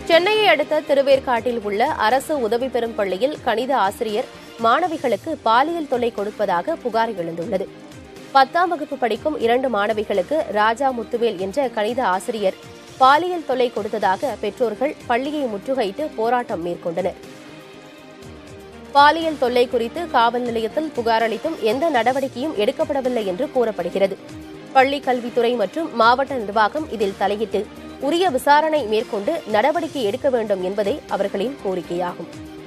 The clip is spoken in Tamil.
சென்னையை அடுத்த திருவேற்காட்டில் உள்ள அரசு உதவி பெறும் பள்ளியில் கணித ஆசிரியர் மாணவிகளுக்கு பாலியல் தொல்லை கொடுப்பதாக புகார் எழுந்துள்ளது. 10ஆம் வகுப்பு படிக்கும் 2 மாணவிகளுக்கு ராஜா முத்துவேல் என்ற கணித ஆசிரியர் பாலியல் தொல்லை கொடுத்ததாக பெற்றோர்கள் பள்ளியை முற்றுகையிட்டு போராட்டம் மேற்கொண்டனர். பாலியல் தொல்லை குறித்து காவல் நிலையத்தில் புகார் அளித்தும் எந்த நடவடிக்கையும் எடுக்கப்படவில்லை என்று கூறப்படுகிறது. பள்ளி கல்வித்துறை மற்றும் மாவட்ட நிர்வாகம் இதில் தலையிட்டு உரிய விசாரணை மேற்கொண்டு நடவடிக்கை எடுக்க வேண்டும் என்பதே அவர்களின் கோரிக்கையாகும்.